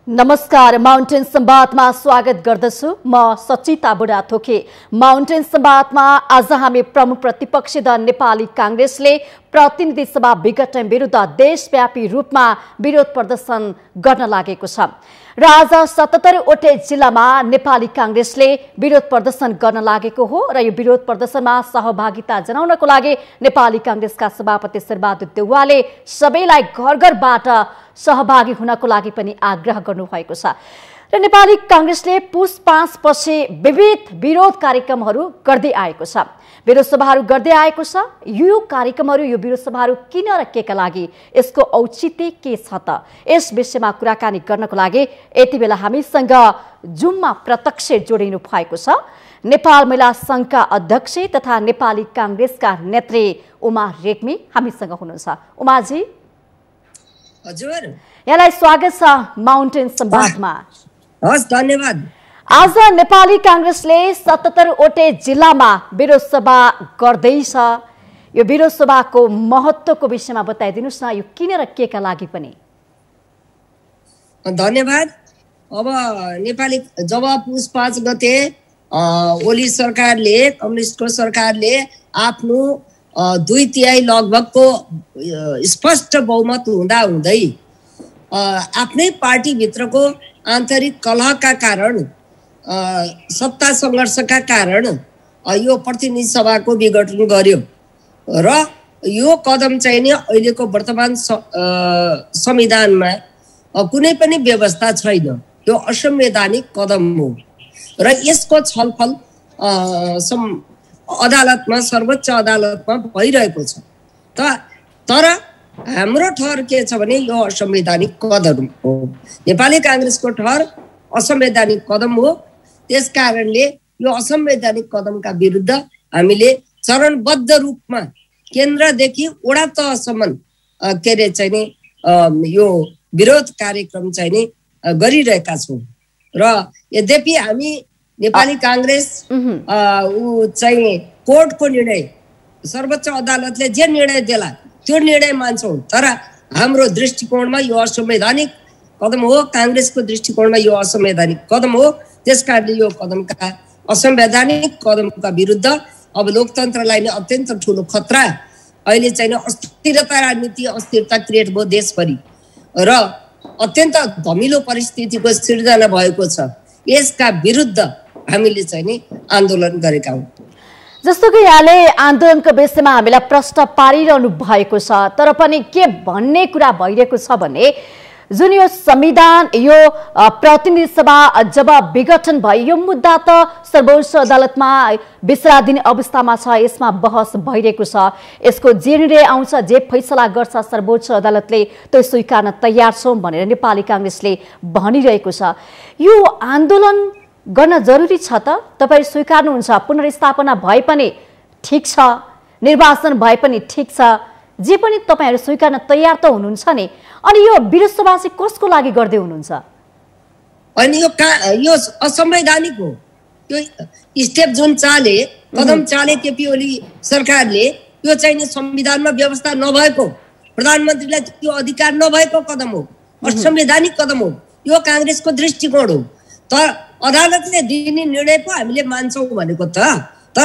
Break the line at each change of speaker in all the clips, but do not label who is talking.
नमस्कार, माउन्टेन संवादमा स्वागत गर्दछु। म सचिता बुढाथोकी। माउन्टेन संवादमा आज हामी प्रमुख प्रतिपक्षी दल नेपाली कांग्रेसले प्रतिनिधि सभा विघटन विरुद्ध देशव्यापी रूपमा विरोध प्रदर्शन गर्न लागेको छ र आज 77 वटै जिल्लामा नेपाली कांग्रेसले विरोध प्रदर्शन गर्न लागेको हो र यो विरोध प्रदर्शनमा सहभागिता जनाउनको लागि नेपाली कांग्रेसका सभापति शेरबहादुर देउवाले सबैलाई घर घरबाट सहभागी हुनको लागि पनि आग्रह गर्नुभएको छ र नेपाली कांग्रेसले पुस 5 पछि विविध विरोध कार्यक्रमहरू गर्दै आएको छ। विरोध सभाहरू गर्दै आएको छ। यो कार्यक्रमहरू, यो विरोध सभाहरू किन र केका लागि, यसको औचित्य के छ त, यस विषयमा कुराकानी गर्नको लागि यति बेला हामीसँग जुममा प्रत्यक्ष जोडिनु भएको छ नेपाल महिला संघका अध्यक्ष तथा नेपाली कांग्रेसका नेत्री उमा रेग्मी हामीसँग हुनुहुन्छ। उमाजी,
हजुर,
यहाँलाई स्वागत छ माउन्टेन संवादमा।
हस्, धन्यवाद।
आज नेपाली कांग्रेसले 77 वटै जिल्लामा विरोध सभा गर्दैछ। यो विरोध सभाको महत्त्वको विषयमा बताइदिनुस् न, यो किन र केका लागि पनि।
धन्यवाद। अब नेपाली जब पुस 5 गते ओली सरकारले, कम्युनिस्टको सरकारले आफ्नो 2/3 लगभगको स्पष्ट बहुमत हुँदा हुँदै आफ्नै पार्टी भित्रको आन्तरिक कलहका कारण, सत्ता सङ्घर्षका कारण यो प्रतिनिधि सभाको विघटन गर्यो र यो कदम चाहिँ नि अहिलेको वर्तमान संविधानमा कुनै पनि व्यवस्था छैन। यो असंवैधानिक कदम हो र यसको छलफल अदालतमा, सर्वोच्च अदालतमा भइरहेको छ। तर हाम्रो ठहर के छ भने यो असंवैधानिक कदम हो। नेपाली कांग्रेसको ठहर असंवैधानिक कदम हो। त्यस कारणले यो असंवैधानिक कदमका विरुद्ध हामीले चरणबद्ध रूपमा केन्द्रदेखि वडा तहसम्म के अरे चाहिँ नि यो विरोध कार्यक्रम चाहिँ नि गरिरहेका छौँ र यद्यपि हामी नेपाली कांग्रेस चाहिँ कोर्टको निर्णय, सर्वोच्च अदालतले जे निर्णय देला त्यो निर्णय मान्छौँ, तर हाम्रो दृष्टिकोणमा यो असंवैधानिक कदम हो। कांग्रेसको दृष्टिकोणमा यो असंवैधानिक कदम हो। त्यसकारणले यो कदमका, असंवैधानिक कदमका विरुद्ध अब लोकतन्त्रलाई नै अत्यन्त ठुलो खतरा, अहिले चाहिँ अस्थिरता, राजनीति अस्थिरता क्रिएट भयो देशभरि र अत्यन्त धमिलो परिस्थितिको सिर्जना भएको छ। यसका विरुद्ध हामीले चाहिँ नि आन्दोलन गरेका हौँ।
जस्तो कि यहाँले आन्दोलनको विषयमा हामीलाई प्रश्न पारिरहनु भएको छ, तर पनि के भन्ने कुरा भइरहेको छ भने जुन यो संविधान, यो प्रतिनिधि सभा जब विघटन भयो, यो मुद्दा त सर्वोच्च अदालतमा विचाराधीन अवस्थामा छ, यसमा बहस भइरहेको छ। यसको जे निर्णय आउँछ, जे फैसला गर्छ सर्वोच्च अदालतले, त्यो स्वीकार्न तयार छौँ भनेर नेपाली कांग्रेसले भनिरहेको छ। यो आन्दोलन गर्न जरुरी छ त? तपाईँ स्वीकार्नुहुन्छ पुनर्स्थापना भए पनि ठिक छ, निर्वाचन भए पनि ठिक छ, जे पनि तपाईँहरू स्वीकार्न तयार त हुनुहुन्छ नि? अनि यो विरोध सभा चाहिँ कसको लागि गर्दै हुनुहुन्छ?
अनि यो असंवैधानिक हो। यो स्टेप जुन चाले, कदम चाले केपी ओली सरकारले, यो चाहिँ नि संविधानमा व्यवस्था नभएको, प्रधानमन्त्रीलाई त्यो अधिकार नभएको कदम हो, असंवैधानिक कदम हो। यो कांग्रेसको दृष्टिकोण हो। तर अदालतले दिने निर्णय पो हामीले मान्छौँ भनेको त। तर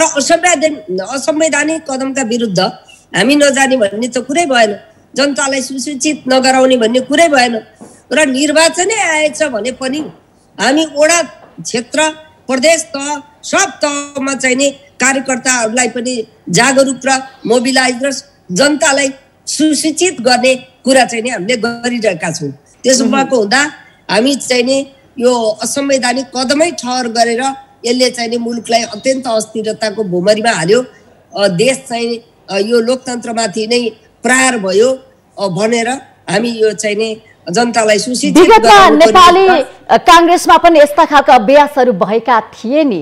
असंवैधानिक कदमका विरुद्ध हामी नजाने भन्ने त कुरै भएन। जनतालाई सुसूचित नगराउने भन्ने कुरै भएन। र निर्वाचनै आएछ भने पनि हामी वडा, क्षेत्र, प्रदेश तह, सब तहमा चाहिँ नि कार्यकर्ताहरूलाई पनि जागरुक र मोबिलाइज र जनतालाई सुसूचित गर्ने कुरा चाहिँ नि हामीले गरिरहेका छौँ। त्यसो भएको हुँदा हामी चाहिँ नि यो असंवैधानिक कदमै ठहर गरेर यसले चाहिँ नि मुलुकलाई अत्यन्त अस्थिरताको भुमरीमा हाल्यो, देश चाहिँ यो लोकतन्त्रमाथि नै प्रहार भयो भनेर हामी यो चाहिँ नि जनतालाई सूचित
गराउनु। नेपाली कांग्रेसमा पनि यस्ता खालका अभ्यासहरू भएका थिए नि?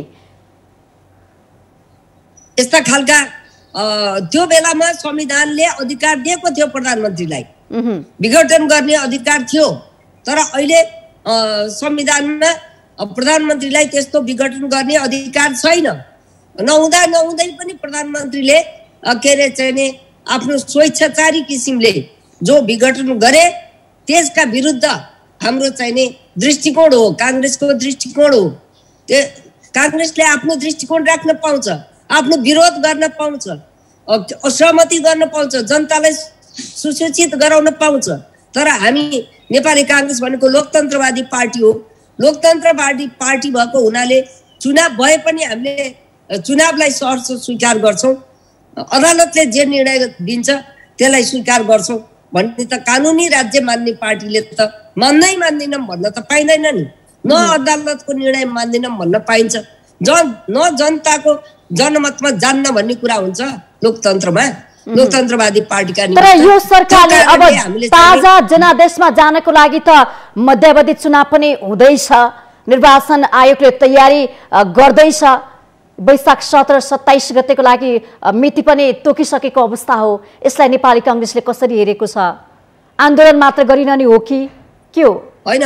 यस्ता खालका त्यो बेलामा संविधानले अधिकार दिएको थियो प्रधानमन्त्रीलाई, विघटन गर्ने अधिकार थियो। तर अहिले संविधानमा प्रधानमन्त्रीलाई त्यस्तो विघटन गर्ने अधिकार छैन। नहुँदै पनि प्रधानमन्त्रीले के अरे चाहिँ नि आफ्नो स्वेच्छाचारी किसिमले जो विघटन गरे त्यसका विरुद्ध हाम्रो चाहिँ नि दृष्टिकोण हो, काङ्ग्रेसको दृष्टिकोण हो। त्यो काङ्ग्रेसले आफ्नो दृष्टिकोण राख्न पाउँछ, आफ्नो विरोध गर्न पाउँछ, असहमति गर्न पाउँछ, जनतालाई सुसूचित गराउन पाउँछ। तर हामी नेपाली काङ्ग्रेस भनेको लोकतन्त्रवादी पार्टी हो। लोकतन्त्रवादी पार्टी भएको हुनाले चुनाव भए पनि हामीले चुनावलाई सहर्ष स्वीकार गर्छौँ। अदालतले जे निर्णय दिन्छ त्यसलाई स्वीकार गर्छौँ भन्ने त कानुनी राज्य मान्ने पार्टीले त मान्दैनौँ भन्न त पाइँदैन नि। न अदालतको निर्णय मान्दैनौँ भन्न पाइन्छ, न जनताको जनमतमा जान्न भन्ने कुरा हुन्छ लोकतन्त्रमा, लोकतन्त्रवादी पार्टीका।
तर यो सरकारले अब ताजा जनादेशमा जानको लागि त मध्यावधि चुनाव पनि हुँदैछ, निर्वाचन आयोगले तयारी गर्दैछ, वैशाख 17-27 गतेको लागि मिति पनि तोकिसकेको अवस्था हो। यसलाई नेपाली काङ्ग्रेसले कसरी हेरेको छ? आन्दोलन मात्र गरिन नि हो कि के हो?
होइन,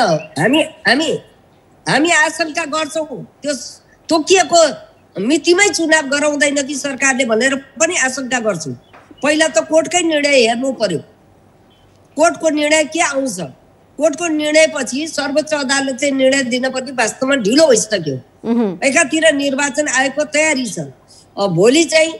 हामी आशंका गर्छौँ त्यो तोकिएको मितिमै चुनाव गराउँदैन कि सरकारले भनेर पनि आशंका गर्छौँ। पहिला त कोर्टकै निर्णय हेर्नु पर्यो, कोर्टको निर्णय के आउँछ। कोर्टको निर्णयपछि सर्वोच्च अदालतले निर्णय दिन पनि वास्तवमा ढिलो भइसक्यो। एकातिर निर्वाचन आयोगको तयारी छ, भोलि चाहिँ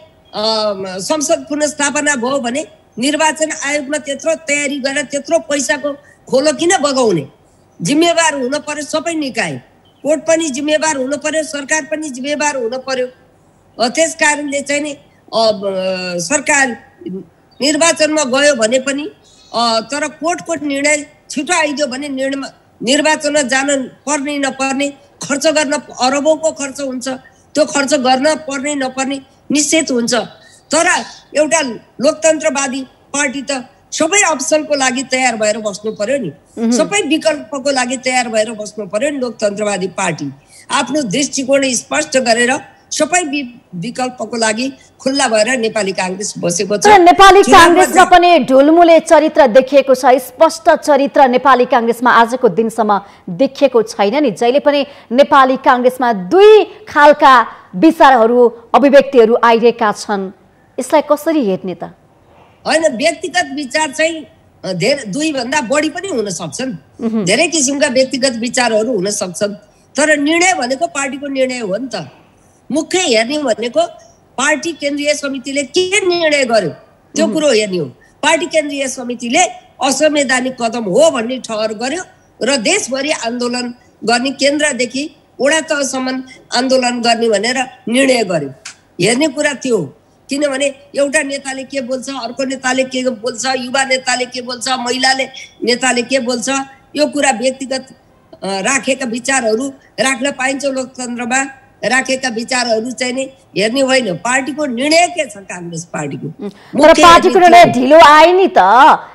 संसद पुनर्स्थापना भयो भने निर्वाचन आयोगमा त्यत्रो तयारी गरेर त्यत्रो पैसाको खोलो किन बगाउने? जिम्मेवार हुन पर्यो सबै निकाय, कोर्ट पनि जिम्मेवार हुन पर्यो, सरकार पनि जिम्मेवार हुन पर्यो। त्यस कारणले चाहिँ नि सरकार निर्वाचनमा गयो भने पनि तर कोर्टको निर्णय छिटो आइदियो भने निर्वाचनमा जान पर्ने नपर्ने खर्च गर्न अरबौँको खर्च हुन्छ, त्यो खर्च गर्न पर्ने नपर्ने निश्चित हुन्छ। तर एउटा लोकतन्त्रवादी पार्टी त सबै अप्सनको लागि तयार भएर बस्नु पर्यो नि, सबै विकल्पको लागि तयार भएर बस्नु पर्यो नि। लोकतन्त्रवादी पार्टी आफ्नो दृष्टिकोण स्पष्ट गरेर सबै विकल्पको लागि खुल्ला भएर नेपाली काङ्ग्रेस बसेको छ।
नेपाली काङ्ग्रेसमा पनि ढुलमुले चरित्र देखिएको छ, स्पष्ट चरित्र नेपाली काङ्ग्रेसमा आजको दिनसम्म देखिएको छैन नि। जहिले पनि नेपाली काङ्ग्रेसमा दुई खालका विचारहरू अभिव्यक्तिहरू आइरहेका छन्, यसलाई कसरी हेर्ने त?
होइन, व्यक्तिगत विचार चाहिँ धेरै दुईभन्दा बढी पनि हुन सक्छन्, धेरै किसिमका व्यक्तिगत विचारहरू हुन सक्छन्। तर निर्णय भनेको पार्टीको निर्णय हो नि त। मुख्य हेर्ने भनेको पार्टी केन्द्रीय समितिले के निर्णय गर्यो त्यो कुरो हेर्ने हो। पार्टी केन्द्रीय समितिले असंवैधानिक कदम हो भन्ने ठहर गर्यो र देशभरि आन्दोलन गर्ने, केन्द्रदेखि वडा तहसम्म आन्दोलन गर्ने भनेर निर्णय गर्यो। हेर्ने कुरा त्यो हो। किनभने एउटा नेताले के बोल्छ, अर्को नेताले के बोल्छ, युवा नेताले के बोल्छ, महिलाले नेताले के बोल्छ, यो कुरा व्यक्तिगत राखेका विचारहरू राख्न पाइन्छ। लोकतन्त्रमा राखेका विचारहरू चाहिँ नि हेर्ने होइन, पार्टीको निर्णय के छ काङ्ग्रेस पार्टीको।
तर पार्टीको निर्णय ढिलो आयो नि त।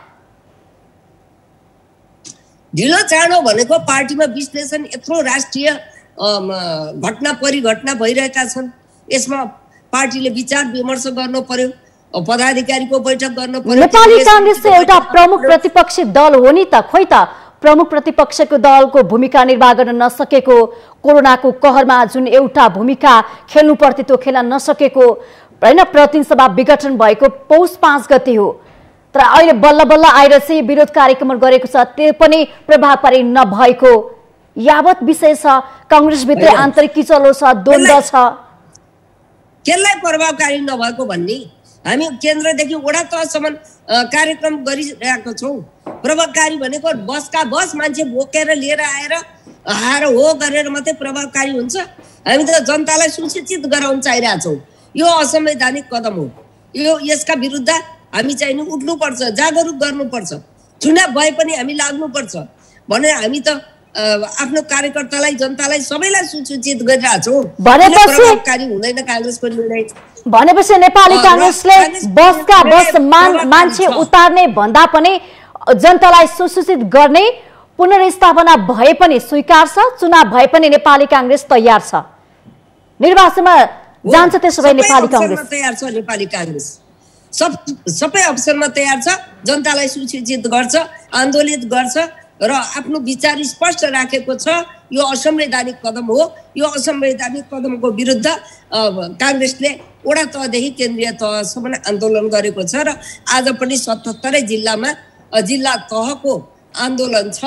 ढिलो चाँडो भनेको पार्टीमा विश्लेषण यत्रो राष्ट्रिय घटना परिघटना भइरहेका छन्, यसमा पार्टीले विचार विमर्श गर्नु पर्यो, पदाधिकारीको बैठक गर्नु पर्यो।
नेपाली काङ्ग्रेस चाहिँ एउटा प्रमुख प्रतिपक्षी दल हो नि त, खोइ त प्रमुख प्रतिपक्षको दलको भूमिका निर्वाह गर्न नसकेको, कोरोनाको कहरमा जुन एउटा भूमिका खेल्नु पर्थ्यो त्यो खेल्न नसकेको होइन। प्रतिनिधि सभा विघटन भएको पौष 5 गते हो, तर अहिले बल्ल बल्ल आएर चाहिँ विरोध कार्यक्रम गरेको छ, त्यो पनि प्रभावकारी नभएको यावत विषय छ। काङ्ग्रेसभित्र आन्तरिक किचलो छ, द्वन्द्व छ।
केलाई प्रभावकारी नभएको भन्ने हामी केन्द्रदेखि वडा तहसम्म कार्यक्रम गरिरहेको छौँ। प्रभावकारी भनेको बसका बस मान्छे बोकेर लिएर आएर हो गरेर मात्रै प्रभावकारी हुन्छ। हामी त जनतालाई सुसूचित गराउन चाहिरहेछौँ। यो असंवैधानिक कदम हो, यसका विरुद्ध हामी चाहिँ उठ्नुपर्छ, जागरुक गर्नुपर्छ। चुनाव भए पनि हामी लाग्नुपर्छ भनेर हामी त आफ्नो कार्यकर्तालाई, जनतालाई, सबैलाई सुसूचित गरिरहेछौँ। प्रभावकारी हुँदैन काङ्ग्रेसको निर्णय।
भनेपछि नेपाली काङ्ग्रेसले बसका बस मान्छे उतार्ने भन्दा पनि जनतालाई सुसूचित गर्ने, पुनर्स्थापना भए पनि स्वीकार छ, चुनाव भए पनि नेपाली काङ्ग्रेस तयार छ, निर्वाचनमा जान्छ त्यसो भए नेपाली काङ्ग्रेस
तयार छ। नेपाली काङ्ग्रेस सबै अवसरमा तयार छ, जनतालाई सुसूचित गर्छ, आन्दोलित गर्छ र आफ्नो विचार स्पष्ट राखेको छ। यो असंवैधानिक कदम हो। यो असंवैधानिक कदमको विरुद्ध काङ्ग्रेसले वडा तहदेखि केन्द्रीय तहसम्म आन्दोलन गरेको छ र आज पनि 77 जिल्लामा जिल्ला तहको आन्दोलन छ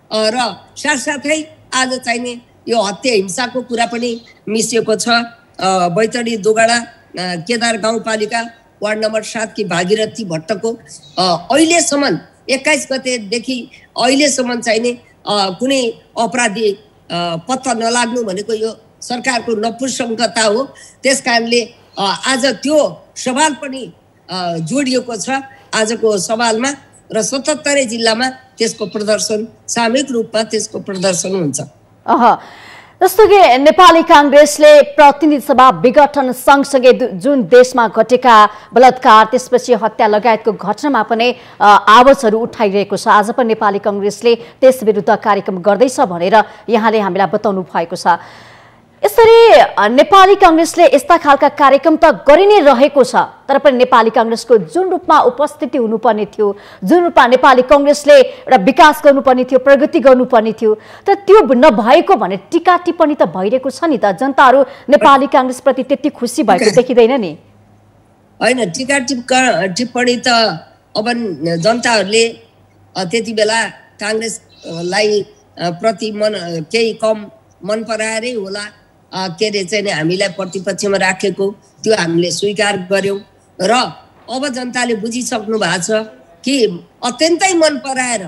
र साथसाथै आज चाहिने यो हत्या हिंसाको कुरा पनि मिसिएको छ। बैतडी दोगडा केदार गाउँपालिका वार्ड नम्बर 7 की भागीरथी भट्टको अहिलेसम्म 21 गतेदेखि अहिलेसम्म चाहिने कुनै अपराधी पत्ता नलाग्नु भनेको यो सरकारको नपुंसकता हो। त्यसकारणले आज त्यो सवाल पनि जोडिएको छ आजको सवालमा र 77 जिल्लामा त्यसको प्रदर्शन सामूहिक रूपमा त्यसको प्रदर्शन हुन्छ।
जस्तो कि नेपाली कांग्रेसले प्रतिनिधि सभा विघटन सँगसँगै जुन देशमा घटेका बलात्कार त्यसपछि हत्या लगायतको घटनामा पनि आवाजहरू उठाइरहेको छ। आज पनि नेपाली कांग्रेसले त्यस विरुद्ध कार्यक्रम गर्दैछ भनेर यहाँले हामीलाई बताउनु भएको छ। यसरी नेपाली कांग्रेसले यस्ता खालका कार्यक्रम त गरि नै रहेको छ, तर पनि नेपाली कांग्रेसको जुन रूपमा उपस्थिति हुनुपर्ने थियो, जुन रूपमा नेपाली कांग्रेसले एउटा विकास गर्नुपर्ने थियो, प्रगति गर्नुपर्ने थियो, तर त्यो नभएको भने टीका टिप्पणी त भइरहेको छ नि त। जनताहरू नेपाली कांग्रेस प्रति त्यति खुसी भएको देखिँदैन नि।
हैन, टीका टिप्पणी त अब जनताहरूले त्यति बेला कांग्रेसलाई प्रति केही कम मन पराएरै होला, के अरे चाहिँ हामीलाई प्रतिपक्षमा राखेको त्यो हामीले स्वीकार गर्यौं र अब जनताले बुझिसक्नु भएको छ कि अत्यन्तै मन पराएर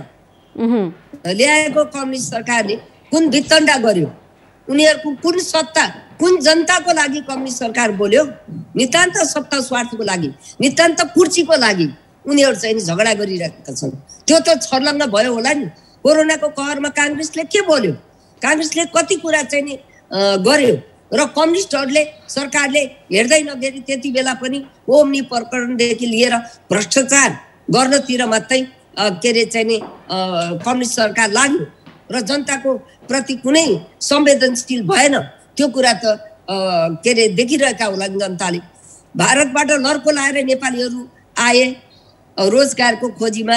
ल्याएको कम्युनिस्ट सरकारले कुन वितण्डा गर्यो, उनीहरूको कुन सत्ता, कुन जनताको लागि कम्युनिस्ट सरकार बोल्यो, नितान्त सत्ता स्वार्थको लागि, नितान्त कुर्सीको लागि उनीहरू चाहिँ झगडा गरिरहेका छन्। त्यो त छर्लङ्ग भयो होला नि। कोरोनाको कहरमा कांग्रेसले के बोल्यो, कांग्रेसले कति कुरा चाहिँ नि गर्यो र कम्युनिस्टहरूले सरकारले हेर्दै नगरी त्यति बेला पनि ओम्नी प्रकरणदेखि लिएर भ्रष्टाचार गर्नतिर मात्रै के अरे चाहिँ नि कम्युनिस्ट सरकार लाग्यो र जनताको प्रति कुनै संवेदनशील भएन। त्यो कुरा त के अरे देखिरहेका होला जनताले। भारतबाट लर्को लाएर नेपालीहरू आए रोजगारको खोजीमा,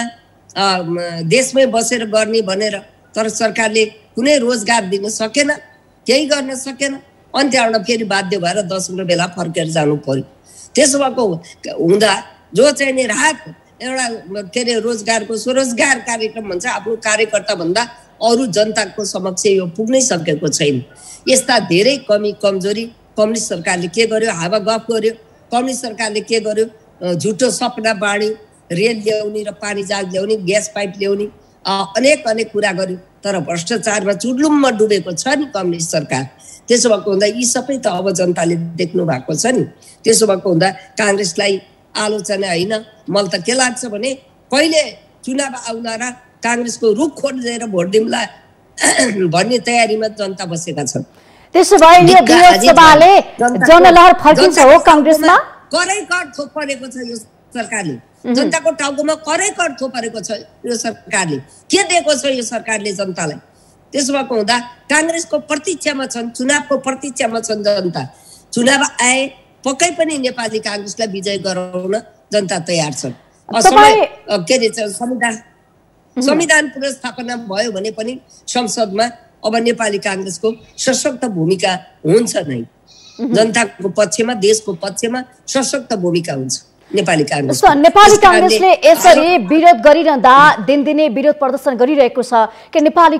देशमै बसेर गर्ने भनेर, तर सरकारले कुनै रोजगार दिन सकेन, केही गर्न सकेन। अनि त्यहाँबाट फेरि बाध्य भएर 10 बेला फर्केर जानु पर्यो। त्यसो भएको हुँदा जो चाहिँ नि राहत एउटा के अरे रोजगारको स्वरोजगार कार्यक्रम भन्छ, आफ्नो कार्यकर्ता भन्दा अरू जनताको समक्ष यो पुग्नै सकेको छैन। यस्ता धेरै कमी कमजोरी कम्युनिस्ट सरकारले के गर्यो, हावा गफ गर्यो। कम्युनिस्ट सरकारले के गर्यो, झुटो सपना बाँड्यो, रेल ल्याउने र पानी जहाज ल्याउने, ग्यास पाइप ल्याउने, अनेक कुरा गर्यो। तर भ्रष्टाचारमा चुडलुममा डुबेको छ नि कम्युनिस्ट सरकार। त्यसो भएको हुँदा यी सबै त अब जनताले देख्नु भएको छ नि। त्यसो भएको हुँदा कांग्रेसलाई आलोचना होइन, मलाई त के लाग्छ भने कहिले चुनाव आउला र कांग्रेसको रुख खोजेर भोट दिउँला भन्ने तयारीमा जनता बसेका छन्।
त्यसो भए यो विरोध सभाले जनलहर फर्किन्छ हो कांग्रेसमा?
करै कर थोपरेको छ यो सरकारले, जनताको टाउकोमा करै कर थोपरेको छ यो सरकारले। के दिएको छ यो सरकारले जनतालाई? त्यसो भएको हुँदा कांग्रेसको प्रतीक्षामा छन्, चुनावको प्रतीक्षामा छन् जनता। चुनाव आए पक्कै पनि नेपाली कांग्रेसलाई विजय गराउन जनता तयार छन्। के अरे संविधान पुनर्स्थापना भयो भने पनि संसदमा अब नेपाली कांग्रेसको सशक्त भूमिका हुन्छ नै। जनताको पक्षमा, देशको पक्षमा सशक्त भूमिका हुन्छ नेपाली कांग्रेस।
नेपाली कांग्रेसले यसरी विरोध गरिरहँदा दिनदिनै विरोध प्रदर्शन गरिरहेको छ कि नेपाली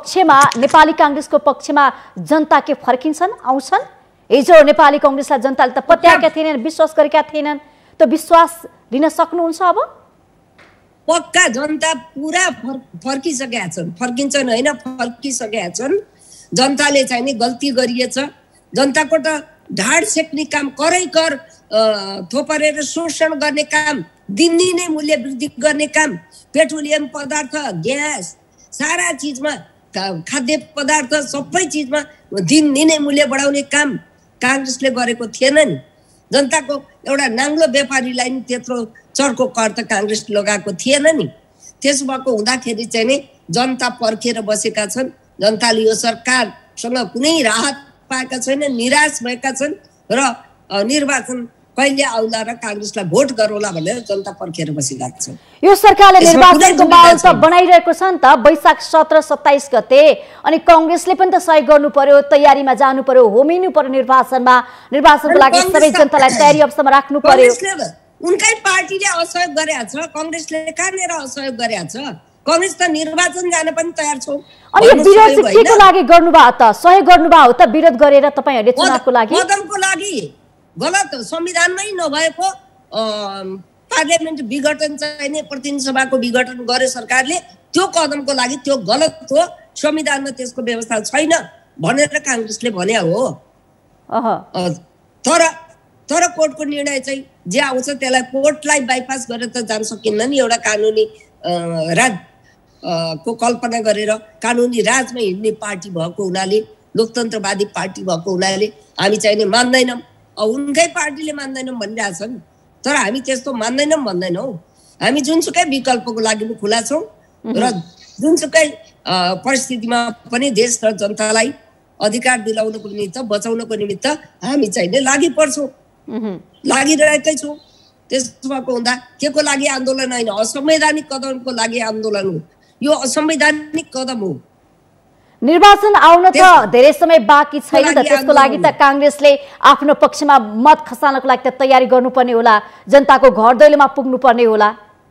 कांग्रेसको पक्षमा जनता के फर्किन्छन्, आउँछन्? हिजो नेपाली कांग्रेसलाई जनताले त पत्याएका थिएनन्, विश्वास गरेका थिएनन्, त्यो विश्वास लिन सक्नुहुन्छ? अब
पक्का जनता पुरा फर्किसकेका छन्, फर्किन्छन् होइन, फर्किसकेका छन्। जनताले चाहिँ नि गल्ती गरिएछ, जनताको त ढाड सेक्ने काम, करै कर थोपरेर शोषण गर्ने काम, दिनदिनै मूल्य वृद्धि गर्ने काम, पेट्रोलियम पदार्थ, ग्यास, सारा चिजमा, खाद्य पदार्थ, सबै चिजमा दिनदिनै मूल्य बढाउने काम कांग्रेसले गरेको थिएन नि। जनताको एउटा नाङ्लो व्यापारीलाई नि त्यत्रो चर्को कर त कांग्रेसले लगाएको थिएन नि। त्यसो भएको हुँदाखेरि चाहिँ नि जनता पर्खेर बसेका छन्। जनताले यो सरकारसँग कुनै राहत पाएका छैन, निराश भएका छन् र निर्वाचन कहिले आउला र कांग्रेसलाई भोट गरौला भनेर जनता पर्खेर बसेका छन्।
यो सरकारले निर्वाचनको माहौल त बनाइरहेको छ नि त। वैशाख 17-27 गते अनि कांग्रेसले पनि त सहयोग गर्नु पर्यो, तयारीमा जानु पर्यो, होमिनु पर्यो निर्वाचनमा। निर्वाचनको लागि सबै जनतालाई तयारी अवस्थामा राख्नु पर्यो।
उनकै पार्टीले असहयोग गरेको छ, कांग्रेसले कहाँनिर असहयोग गरेको छ? कांग्रेस त निर्वाचन जान पनि तयार छौ।
अनि यो विरोध चाहिँ केको लागि गर्नुभयो त? सहयोग गर्नुभयो हो त विरोध गरेर तपाईहरुले चुनावको लागि?
कदमको लागि गलत संविधानमै नभएको पार्लियामेन्ट विघटन चाहिने प्रतिनिधि सभाको विघटन गर्यो सरकारले, त्यो कदमको लागि त्यो गलत हो, संविधानमा त्यसको व्यवस्था छैन भनेर कांग्रेसले भन्या हो। तर कोर्टको निर्णय चाहिँ जे आउँछ त्यसलाई कोर्टलाई बाइपास गरेर त जान सकिन्न नि। एउटा कानुनी राज को कल्पना गरेर कानुनी राजमा हिँड्ने पार्टी भएको हुनाले, लोकतन्त्रवादी पार्टी भएको हुनाले हामी चाहिँ मान्दैनौँ। उनकै पार्टीले मान्दैनौँ भनिरहेछन्, तर हामी त्यस्तो मान्दैनौँ भन्दैनौँ। हामी जुनसुकै विकल्पको लागि खुला छौँ र जुनसुकै परिस्थितिमा पनि देश र जनतालाई अधिकार दिलाउनको निमित्त, बचाउनको निमित्त हामी चाहिँ लागि पर्छौँ, लागिरहेकै छौँ। त्यसो भएको हुँदा के को लागि आन्दोलन होइन, असंवैधानिक कदमको लागि आन्दोलन हो। यो असंवैधानिक कदम हो।
निर्वाचन आउन त धेरै समय बाँकी छैन त, त्यसको लागि त कांग्रेसले आफ्नो पक्षमा मत खसाल्नको लागि त तयारी गर्नुपर्ने होला, जनताको घर दैलोमा पुग्नुपर्ने होला।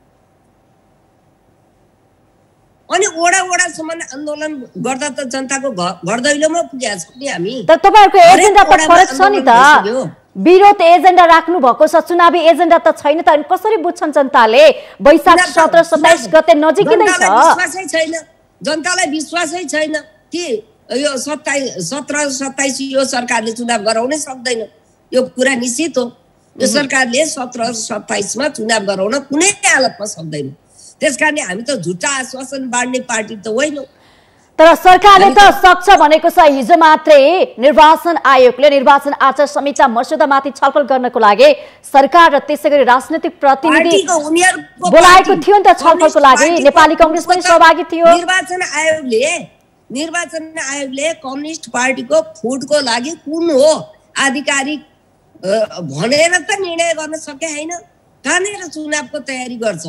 अनि वडासम्म आन्दोलन गर्दा त जनताको घर दैलोमा पुगेका छौँ नि हामी।
तर तपाईहरुको एजेन्डा त फरक छ नि त, विरोध एजेन्डा राख्नु भएको छ, चुनावी एजेन्डा त छैन त। अनि कसरी बुझ्छन् जनताले? वैशाख 17-27 गते नजिकै छ।
विश्वासै छैन, जनतालाई विश्वासै छैन कि यो 17-27 यो सरकारले चुनाव गराउनै सक्दैन। यो कुरा निश्चित हो। यो सरकारले 17-27 मा चुनाव गराउन कुनै हालतमा सक्दैन। त्यसकारण हामी त झुटा आश्वासन बाँड्ने पार्टी त होइनौँ।
तर सरकारले त सक्छ भनेको छ। हिजो मात्रै निर्वाचन आयोगले निर्वाचन आचार संहिता मस्यौदामाथि छलफल गर्नको लागि सरकार र त्यसैगरी राजनीतिक प्रतिनिधि बोलाएको थियो नि त छलफलको लागि। नेपाली कांग्रेस पनि सहभागी थियो।
निर्वाचन आयोगले कम्युनिस्ट पार्टीको फुटको लागि कुन हो आधिकारिक भनेर त निर्णय गर्न सके हैन। कहाँनिर चुनावको तयारी गर्छ?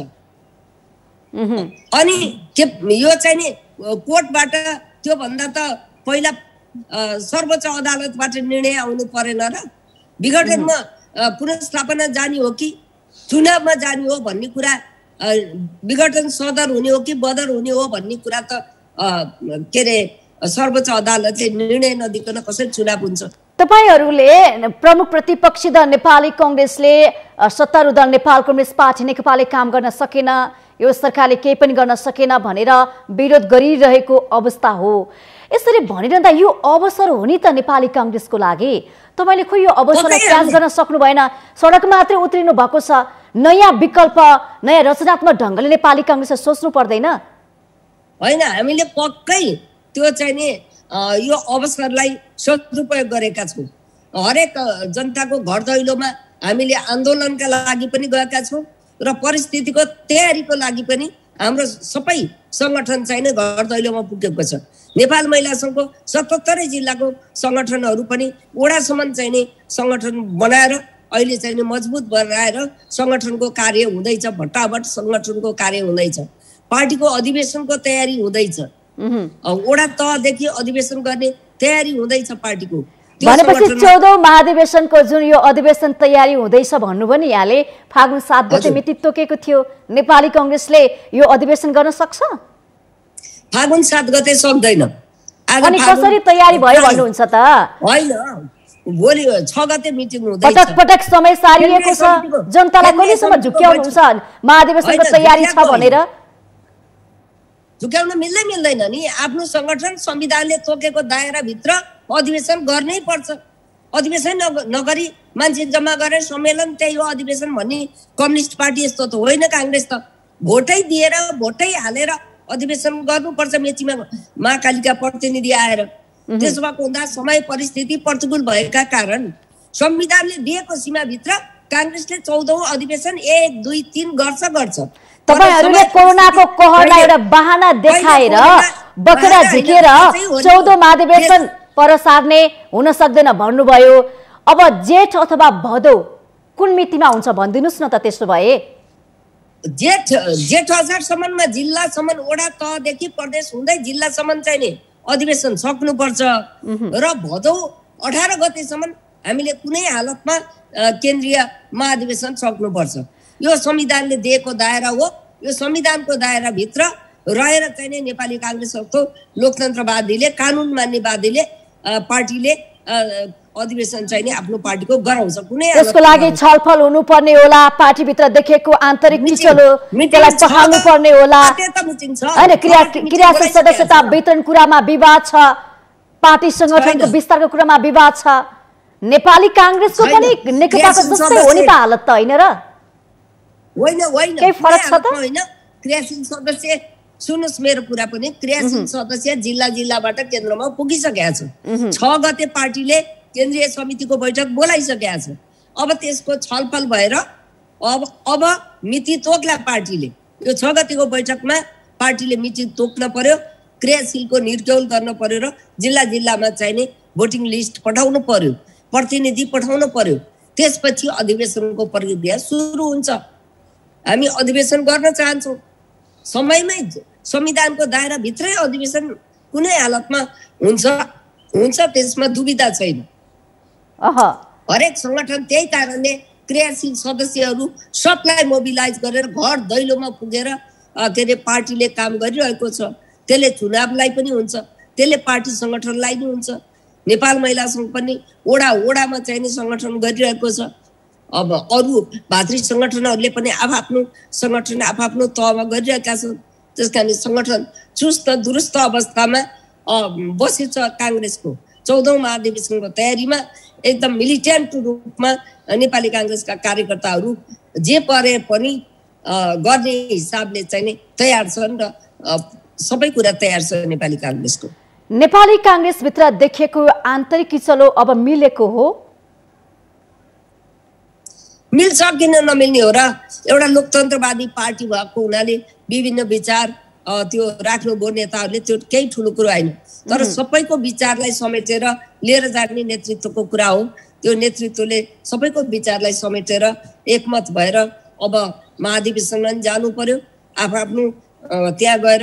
अनि के यो चाहिँ नि कोर्टबाट त्यो भन्दा त पहिला सर्वोच्च अदालतबाट निर्णय आउनु परेन र? विघटनमा पुनर्स्थापना जाने हो कि चुनावमा जाने हो भन्ने कुरा, विघटन सदर हुने हो कि बदर हुने हो भन्ने कुरा त के रे सर्वोच्च अदालतले निर्णय नदिकन कसरी चुनाव हुन्छ?
तपाईहरुले प्रमुख प्रतिपक्षी दल नेपाली कांग्रेसले सत्तारूढ दल नेपाल कम्युनिस्ट पार्टी नेकपाले काम गर्न सकेन, यो सरकारले केही पनि गर्न सकेन भनेर विरोध गरिरहेको अवस्था हो। यसरी भनिरहँदा यो अवसर हो नि त नेपाली कांग्रेसको लागि। तपाईले खोइ यो अवसरलाई क्याच गर्न सक्नु भएन, सडकमा मात्रै उत्रिनु भएको छ। नयाँ विकल्प, नयाँ रचनात्मक ढंगले नेपाली कांग्रेसले सोच्नु पर्दैन?
हैन, हामीले पक्कै त्यो चाहिँ नि यो अवसरलाई सदुपयोग गरेका छौँ। हरेक जनताको घर दैलोमा हामीले आन्दोलनका लागि पनि गएका छौँ र परिस्थितिको तयारीको लागि पनि हाम्रो सबै संगठन चाहिँ घर दैलोमा पुगेको छ। नेपाल महिला संघको 77 जिल्लाको संगठनहरू पनि वडासम्म चाहिँ नि संगठन बनाएर अहिले चाहिँ मजबुत बनाएर संगठनको कार्य हुँदैछ। भट्टाभट संगठनको कार्य हुँदैछ। पार्टीको अधिवेशनको तयारी हुँदैछ। वडा तहदेखि अधिवेशन गर्ने तयारी हुँदैछ पार्टीको।
भनेपछि 14औं महाधिवेशनको जुन यो अधिवेशन तयारी हुँदैछ भन्नुभयो नि यहाँले, फागुन 7 गते मिति तोकेको थियो। नेपाली कांग्रेसले यो अधिवेशन गर्न सक्छ?
फागुन 7 गते सक्दैन।
अनि कसरी तयारी भयो भन्नुहुन्छ त?
हैन, भोलि 6 गते मिटिङ हुँदैछ।
पटक पटक समय सारिएको छ। जनतालाई कहिलेसम्म झुक्क्याउनुहुन्छ महाधिवेशनको तयारी छ भनेर?
झुक्याउन मिल्दैन नि। आफ्नो संगठन संविधानले तोकेको दायराभित्र अधिवेशन गर्नै पर्छ। अधिवेशन नगरी मान्छे जम्मा गरेर सम्मेलन त्यही हो अधिवेशन भन्ने कम्युनिस्ट पार्टी यस्तो त होइन। कांग्रेस त भोटै दिएर भोटै हालेर अधिवेशन गर्नुपर्छ। मेचीमा महाकालीका प्रतिनिधि आएर। त्यसो भएको हुँदा समय परिस्थिति प्रतिकूल भएका कारण संविधानले दिएको सीमाभित्र कांग्रेसले 14औं अधिवेशन 1, 2, 3 गर्छ।
तपाईहरुले कोरोनाको कहरलाई एउटा बहाना देखाएर बखेडा झिकेर 14औं महाधिवेशन पर सार्ने हुन सक्दैन भन्नुभयो। अब जेठ अथवा भदौ कुन मितिमा हुन्छ भनिदिनुस् न त? त्यसो भए
जेठ असारसम्ममा जिल्लासम्म, वडा तहदेखि प्रदेश हुँदै जिल्लासम्म चाहिँ नि अधिवेशन सक्नुपर्छ र भदौ 18 गतेसम्म हामीले कुनै हालतमा केन्द्रीय महाधिवेशन सक्नुपर्छ। यो संविधानले दिएको दायरा हो। यो संविधानको दायराभित्र रहेर चाहिँ नि नेपाली काङ्ग्रेस जस्तो लोकतन्त्रवादीले कानुन मान्नेवादीले पार्टीले अधिवेशन चाहिँ नि आफ्नो पार्टीको गराउँछ। कुनै
त्यसको लागि छलफल हुनुपर्ने होला, पार्टीभित्र देखेको आन्तरिक किचलो त्यसलाई पठाउनु पर्ने होला हैन। क्रियाशील सदस्यता वितरण कुरामा विवाद छ, पार्टी संगठनको विस्तारको कुरामा विवाद छ। नेपाली काङ्ग्रेसको पनि नेकपाको जस्तै हो नि त हालत त हैन र?
होइन
के फरक छ त?
होइन, क्रियाशील सदस्य सुन्नुस् मेरो कुरा पनि, क्रियाशील सदस्य जिल्लाबाट केन्द्रमा पुगिसकेका छ। 6 गते पार्टीले केन्द्रीय समितिको बैठक बोलाइसकेका छ। अब त्यसको छलफल भएर अब मिति तोक्ला पार्टीले। यो 6 गतेको बैठकमा पार्टीले मिति तोक्न पर्यो, क्रियाशीलको निर्क्यौल गर्न पर्यो र जिल्लामा चाहिँ नि भोटिङ लिस्ट पठाउनु पर्यो, प्रतिनिधि पठाउनु पर्यो। त्यसपछि अधिवेशनको प्रक्रिया सुरु हुन्छ। हामी अधिवेशन गर्न चाहन्छौँ समयमै, संविधानको दायराभित्रै अधिवेशन कुनै हालतमा हुन्छ त्यसमा दुविधा छैन। हरेक सङ्गठन त्यही कारणले क्रियाशील सदस्यहरू सबलाई मोबिलाइज गरेर घर दैलोमा पुगेर के अरे पार्टीले काम गरिरहेको छ। त्यसले चुनावलाई पनि हुन्छ, त्यसले पार्टी सङ्गठनलाई पनि हुन्छ। नेपाल महिला सङ्घ पनि ओडामा चाहिँ नि सङ्गठन गरिरहेको छ। अब अरू भातृ सङ्गठनहरूले पनि आफ्नो सङ्गठन आफ्नो तहमा गरिरहेका छन्। त्यस कारण सङ्गठन चुस्त दुरुस्त अवस्थामा बसेछ। काङ्ग्रेसको 14औं महाधिवेशनको तयारीमा एकदम मिलिटेन्ट रूपमा नेपाली काङ्ग्रेसका कार्यकर्ताहरू जे परे पनि गर्ने हिसाबले चाहिँ नि तयार छन् र सबै कुरा तयार छ नेपाली काङ्ग्रेसको।
नेपाली काङ्ग्रेसभित्र देखिएको आन्तरिक किचलो अब मिलेको हो?
मिल्छ किन नमिल्ने हो र? एउटा लोकतन्त्रवादी पार्टी भएको हुनाले विभिन्न विचार त्यो राख्नुभयो नेताहरूले, त्यो केही ठुलो कुरो होइन। तर सबैको विचारलाई समेटेर लिएर जाने नेतृत्वको कुरा हो। त्यो नेतृत्वले सबैको विचारलाई समेटेर एकमत भएर अब महाधिवेशनमा जानु पर्यो। आफ्नो त्यहाँ गएर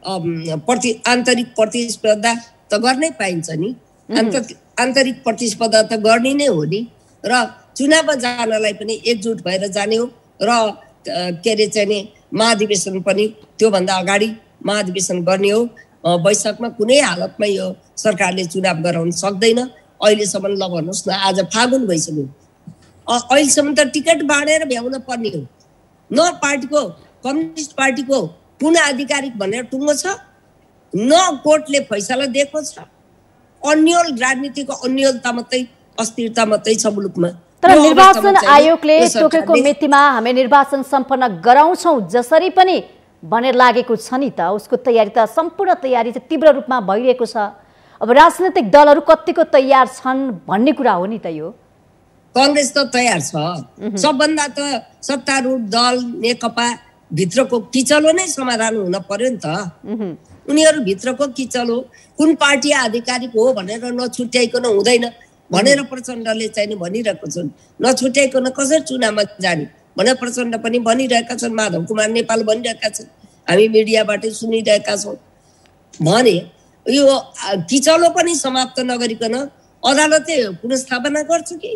आन्तरिक प्रतिस्पर्धा त गर्नै पाइन्छ नि, आन्तरिक प्रतिस्पर्धा त गर्ने नै हो नि। र चुनावमा जानलाई पनि एकजुट भएर जाने हो र के अरे चाहिँ नि महाधिवेशन पनि त्योभन्दा अगाडि महाधिवेशन गर्ने हो। वैशाखमा कुनै हालतमा यो सरकारले चुनाव गराउन सक्दैन। अहिलेसम्म ल भन्नुहोस् न, आज फागुन भइसक्यो, अहिलेसम्म त टिकट बाँडेर भ्याउन पर्ने हो। न पार्टीको कम्युनिस्ट पार्टीको पुनः आधिकारिक भनेर टुङ्गो छ, न कोर्टले फैसला दिएको छ। अन्यल राजनीतिको अन्यलता मात्रै, अस्थिरता मात्रै छ मुलुकमा।
तर निर्वाचन आयोगले तोकेको मितिमा हामी निर्वाचन सम्पन्न गराउँछौँ जसरी पनि भनेर लागेको छ नि त। उसको तयारी त सम्पूर्ण तयारी चाहिँ तीव्र रूपमा भइरहेको छ। अब राजनीतिक दलहरू कतिको तयार छन् भन्ने कुरा हो नि त। यो
कांग्रेस त तयार छ। सबभन्दा त सत्तारूढ दल नेकपा भित्रको किचलो नै समाधान हुन पर्यो नि त। उनीहरू भित्रको किचलो कुन पार्टी आधिकारिक हो भनेर नछुट्याइकन हुँदैन भनेर प्रचण्डले चाहिँ भनिरहेको छन्। नछुट्याइकन कसरी चुनावमा जाने भनेर प्रचण्ड पनि भनिरहेका छन्, माधव कुमार नेपाल भनिरहेका छन्, हामी मिडियाबाटै सुनिरहेका छौँ। भने यो किचलो पनि समाप्त नगरिकन अदालतले पुनर्स्थापना गर्छ कि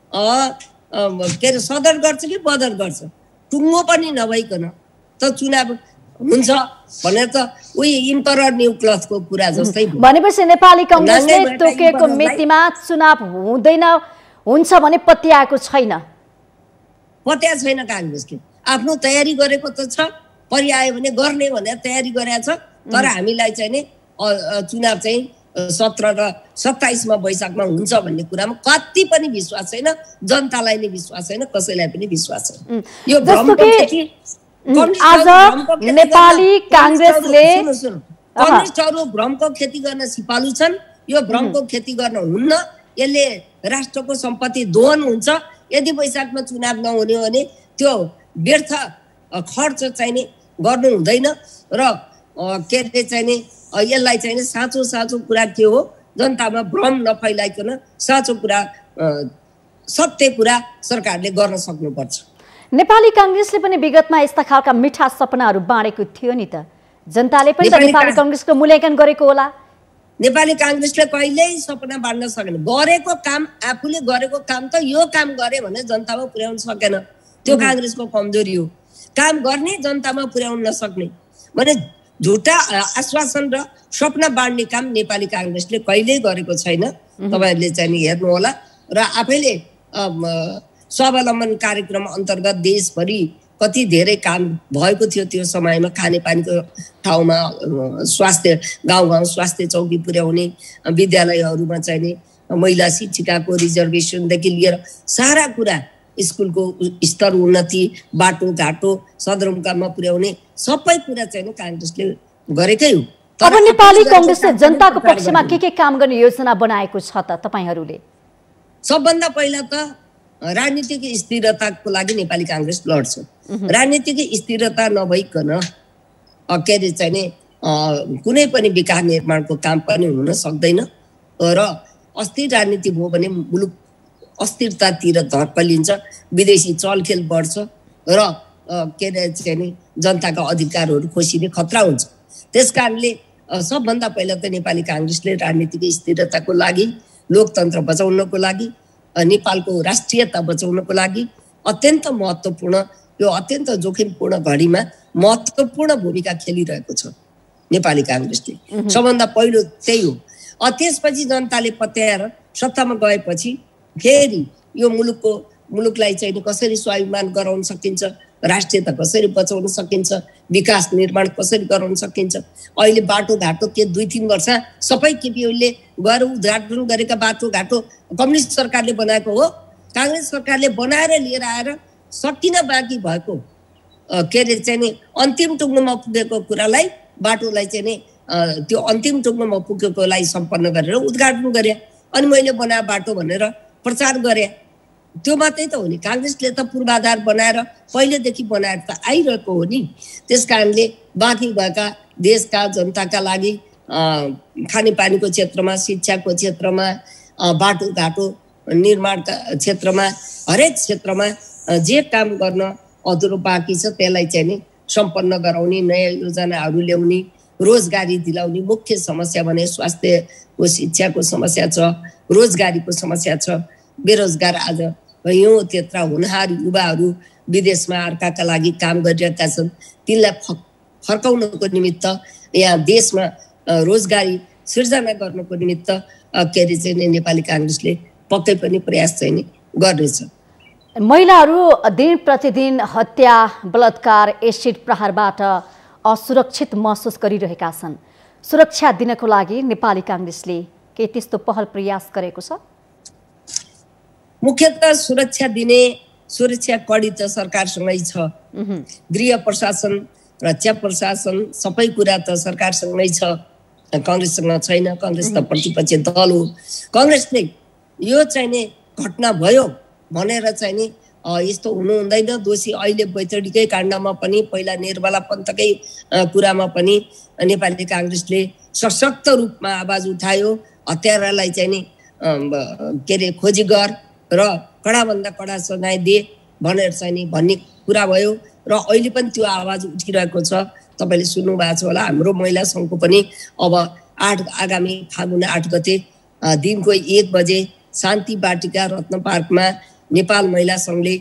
के अरे सदर गर्छ कि बदर गर्छ, टुङ्गो पनि नभइकन त चुनाव हुन्छ भनेर त उही इम्परर न्यू क्लथको कुरा जस्तै।
भनेपछि नेपाली कांग्रेसले तोकेको मितिमा चुनाव हुँदैन, हुन्छ भने पत्याएको छैन।
पत्या छैन। कांग्रेसले आफ्नो तयारी गरेको त छ, पर्यायो भने गर्ने भनेर तयारी गरेको छ। तर हामीलाई चाहिँ नि चुनाव चाहिँ 17 र 27 मा वैशाखमा हुन्छ भन्ने कुरामा कति पनि विश्वास छैन। जनतालाई नै विश्वास छैन, कसैलाई पनि विश्वास छैन। यो
आज नेपाली कांग्रेसले
कम्युनिस्टहरू भ्रमको खेती गर्न सिपालु छन्। यो भ्रमको खेती गर्न हुन्न, यसले राष्ट्रको सम्पत्ति दोहन हुन्छ। यदि वैशाखमा चुनाव नहुने हो भने त्यो व्यर्थ खर्च चाहिँ नि गर्नु हुँदैन। र के अरे चाहिँ नि यसलाई चाहिँ नि साँचो कुरा के हो, जनतामा भ्रम नफैलाइकन साँचो कुरा सत्य कुरा सरकारले गर्न सक्नुपर्छ।
नेपाली कांग्रेसले पनि विगतमा यस्ता खालका मिठा सपनाहरू बाँडेको थियो नि त। जनताले पनि त नेपाली कांग्रेसको मूल्याङ्कन गरेको होला।
नेपाली कांग्रेसले कहिल्यै सपना बाँड्न सकेन। गरेको काम, आफूले गरेको काम त यो काम गरे भने जनतामा पुर्याउन सकेन। त्यो कांग्रेसको कमजोरी हो। काम गर्ने जनतामा पुर्याउन नसक्ने भने झुटा आश्वासन र सपना बाँड्ने काम नेपाली काङ्ग्रेसले कहिल्यै गरेको छैन। तपाईहरुले चाहिँ नि हेर्नु होला र आफैले स्वावलम्बन कार्यक्रम अन्तर्गत देशभरि कति धेरै काम भएको थियो त्यो समयमा। खानेपानीको ठाउँमा स्वास्थ्य गाउँ स्वास्थ्य चौकी पुर्याउने, विद्यालयहरूमा चाहिँ नि महिला शिक्षिकाको रिजर्भेसनदेखि लिएर सारा कुरा, स्कुलको स्तर उन्नति, बाटोघाटो सदरमुकाममा पुर्याउने सबै कुरा चाहिँ नि काङ्ग्रेसले गरेकै हो।
अब नेपाली काङ्ग्रेसले जनताको पक्षमा के काम गर्ने योजना बनाएको छ त तपाईहरुले?
सबभन्दा पहिला त राजनीतिक स्थिरताको लागि नेपाली काङ्ग्रेस लड्छ। राजनीतिक स्थिरता नभइकन के अरे चाहिँ नि कुनै पनि विकास निर्माणको काम पनि हुन सक्दैन र अस्थिर राजनीति भयो भने मुलुक अस्थिरतातिर धर्कलिन्छ, विदेशी चलखेल बढ्छ र के अरे चाहिँ नि जनताका अधिकारहरू खोसिने खतरा हुन्छ। त्यसकारणले सबभन्दा पहिला त नेपाली काङ्ग्रेसले राजनीतिक स्थिरताको लागि, लोकतन्त्र बचाउनको लागि, नेपालको राष्ट्रियता बचाउनको लागि अत्यन्त महत्त्वपूर्ण, यो अत्यन्त जोखिमपूर्ण घडीमा महत्त्वपूर्ण भूमिका खेलिरहेको छ नेपाली काङ्ग्रेसले। सबभन्दा पहिलो त्यही हो। त्यसपछि जनताले पत्याएर सत्तामा गएपछि फेरि यो मुलुकलाई चाहिँ कसरी स्वाभिमान गराउन सकिन्छ, राष्ट्रियता कसरी बचाउन सकिन्छ, विकास निर्माण कसरी गराउन सकिन्छ। अहिले बाटोघाटो के 2-3 वर्ष सबै केपीओले गएर उद्घाटन गरेका बाटोघाटो कम्युनिस्ट सरकारले बनाएको हो। काङ्ग्रेस सरकारले बनाएर लिएर आएर सकिन बाँकी भएको के अरे चाहिँ नि अन्तिम टुङ्गोमा पुगेको कुरालाई, बाटोलाई चाहिँ नि त्यो अन्तिम टुङ्गोमा पुगेकोलाई सम्पन्न गरेर उद्घाटन गरे, अनि मैले बनाए बाटो भनेर प्रचार गरे। त्यो मात्रै त हो नि। काङ्ग्रेसले त पूर्वाधार बनाएर पहिलेदेखि बनाएर त आइरहेको हो नि। त्यसकारणले बाँकी भएका देशका जनताका लागि खानेपानीको क्षेत्रमा, शिक्षाको क्षेत्रमा, बाटोघाटो निर्माणका क्षेत्रमा, हरेक क्षेत्रमा जे काम गर्न अधुरो बाँकी छ त्यसलाई चाहिँ नि सम्पन्न गराउने, नयाँ योजनाहरू ल्याउने, रोजगारी दिलाउने। मुख्य समस्या भने स्वास्थ्यको, शिक्षाको समस्या छ, रोजगारीको समस्या छ। बेरोजगार आज यौँ त्यत्रा हुनहार युवाहरू विदेशमा अर्काका लागि काम गरिरहेका छन्। तिनलाई फर्काउनको निमित्त, यहाँ देशमा रोजगारी सिर्जना गर्नको निमित्त के अरे चाहिँ नेपाली काङ्ग्रेसले पक्कै पनि प्रयास चाहिँ नि गर्नेछ।
महिलाहरू दिन प्रतिदिन हत्या, बलात्कार, एसिड प्रहारबाट असुरक्षित महसुस गरिरहेका छन्। सुरक्षा दिनको लागि नेपाली काङ्ग्रेसले के त्यस्तो पहल प्रयास गरेको छ?
मुख्यतः सुरक्षा दिने सुरक्षा कडी त सरकारसँगै छ। गृह प्रशासन, रक्षा प्रशासन सबै कुरा त सरकारसँगै छ, काङ्ग्रेससँग छैन। काङ्ग्रेस त प्रतिपक्षी दल हो। काङ्ग्रेसले यो चाहिँ नि घटना भयो भनेर चाहिँ नि यस्तो हुनु हुँदैन। दोषी अहिले बैतडीकै काण्डमा पनि, पहिला निर्मला पन्तकै कुरामा पनि नेपाली काङ्ग्रेसले सशक्त रूपमा आवाज उठायो। हत्यारालाई चाहिँ नि के अरे खोजी गर र कडाभन्दा कडा सजाय दे भनेर चाहिँ नि भन्ने कुरा भयो र अहिले पनि त्यो आवाज उठिरहेको छ। तपाईँले सुन्नु भएको छ होला, हाम्रो महिला सङ्घको पनि अब आगामी फागुन 8 गते दिनको 1 बजे शान्ति बाटिका रत्न पार्कमा नेपाल महिला सङ्घले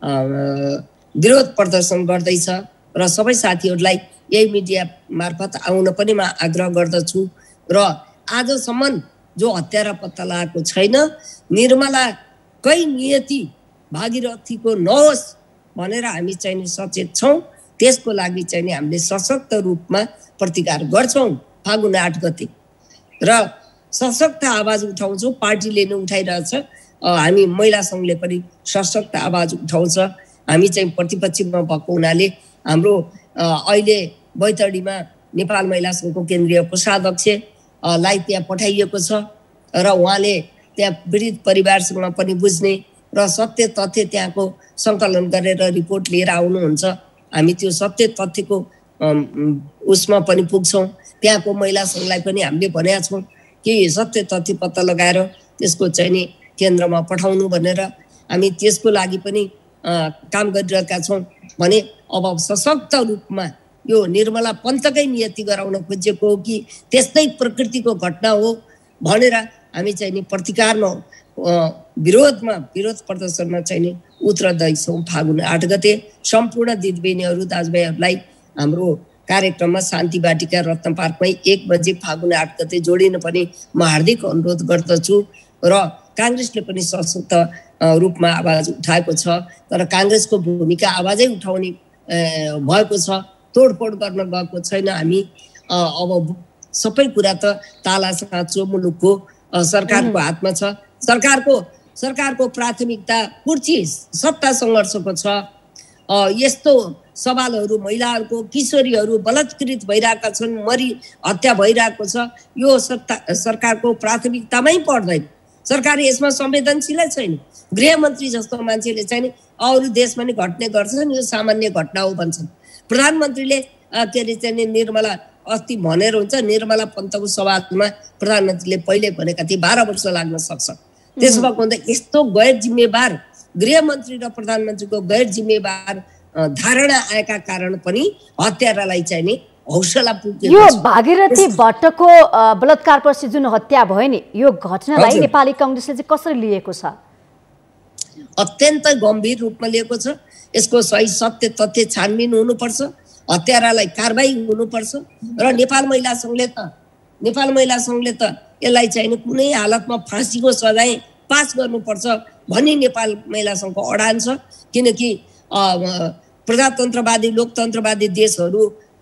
विरोध प्रदर्शन गर्दैछ र सबै साथीहरूलाई यही मिडिया मार्फत आउन पनि म आग्रह गर्दछु। र आजसम्म जो हत्यारा पत्ता लगाएको छैन, निर्मलाकै नियति भागीरथीको नहोस् भनेर हामी चाहिँ सचेत छौँ। त्यसको लागि चाहिँ हामीले सशक्त रूपमा प्रतिकार गर्छौँ फागुन 8 गते र सशक्त आवाज उठाउँछौँ। पार्टीले नै उठाइरहेछ, हामी महिला सङ्घले पनि सशक्त आवाज उठाउँछ। हामी चाहिँ प्रतिपक्षमा भएको हुनाले हाम्रो अहिले बैतडीमा नेपाल महिला सङ्घको केन्द्रीय कोषाध्यक्षलाई त्यहाँ पठाइएको छ र उहाँले त्यहाँ पीडित परिवारसँग पनि बुझ्ने र सत्य तथ्य त्यहाँको सङ्कलन गरेर रिपोर्ट लिएर आउनुहुन्छ। हामी त्यो सत्य तथ्यको उसमा पनि पुग्छौँ। त्यहाँको महिला सङ्घलाई पनि हामीले भनेका छौँ कि सत्य तथ्य पत्ता लगाएर त्यसको चाहिँ नि केन्द्रमा पठाउनु भनेर हामी त्यसको लागि पनि काम गरिरहेका छौँ। भने अब सशक्त रूपमा यो निर्मला पन्तकै नियति गराउन खोजेको हो कि त्यस्तै प्रकृतिको घटना हो भनेर हामी चाहिँ नि प्रतिकारमा विरोध प्रदर्शनमा चाहिँ नि उत्रदैछौँ फागुन 8 गते। सम्पूर्ण दिदीबहिनीहरू दाजुभाइहरूलाई हाम्रो कार्यक्रममा शान्ति वाटिका रत्न पार्कमै 1 बजे फागुन 8 गते जोडिन पनि म हार्दिक अनुरोध गर्दछु र काङ्ग्रेसले पनि सशक्त रूपमा आवाज उठाएको छ। तर काङ्ग्रेसको भूमिका आवाजै उठाउने भएको छ, तोडफोड गर्न गएको छैन हामी। अब सबै कुरा त ताला साँचो मुलुकको सरकारको हातमा छ। सरकारको प्राथमिकता कुर्ची सत्ता सङ्घर्षको छ। यस्तो सवालहरू महिलाहरूको, किशोरीहरू बलात्कृत भइरहेका छन्, हत्या भइरहेको छ, यो सरकारको प्राथमिकतामै पर्दैन। सरकार यसमा संवेदनशीलै छैन। गृहमन्त्री जस्तो मान्छेले चाहिँ अरू देशमा नि घट्ने गर्छन्, यो सामान्य घटना हो भन्छन्। प्रधानमन्त्रीले के अरे चाहिँ निर्मला अस्ति भनेर हुन्छ, निर्मला पन्तको सवालमा प्रधानमन्त्रीले पहिले भनेका थिए 12 वर्ष लाग्न सक्छ। त्यसो भएको हुँदा यस्तो गैर जिम्मेवार गृहमन्त्री र प्रधानमन्त्रीको गैर जिम्मेवार धारणा आएका कारण पनि हत्यारालाई चाहिँ नि हौसला पुग्यो।
यो भागीरथी भट्टको बलात्कारपछि जुन हत्या भयो नि, यो घटनालाई नेपाली कांग्रेसले चाहिँ कसरी लिएको छ?
अत्यन्तै गम्भीर रूपमा लिएको छ। यसको सही सत्य तथ्य छानबिन हुनुपर्छ, हत्यारालाई कारबाही हुनुपर्छ र नेपाल महिला सङ्घले त यसलाई चाहिँ कुनै हालतमा फाँसीको सजाय पास गर्नुपर्छ भन्ने नेपाल महिला सङ्घको अडान छ। किनकि प्रजातन्त्रवादी लोकतन्त्रवादी देशहरू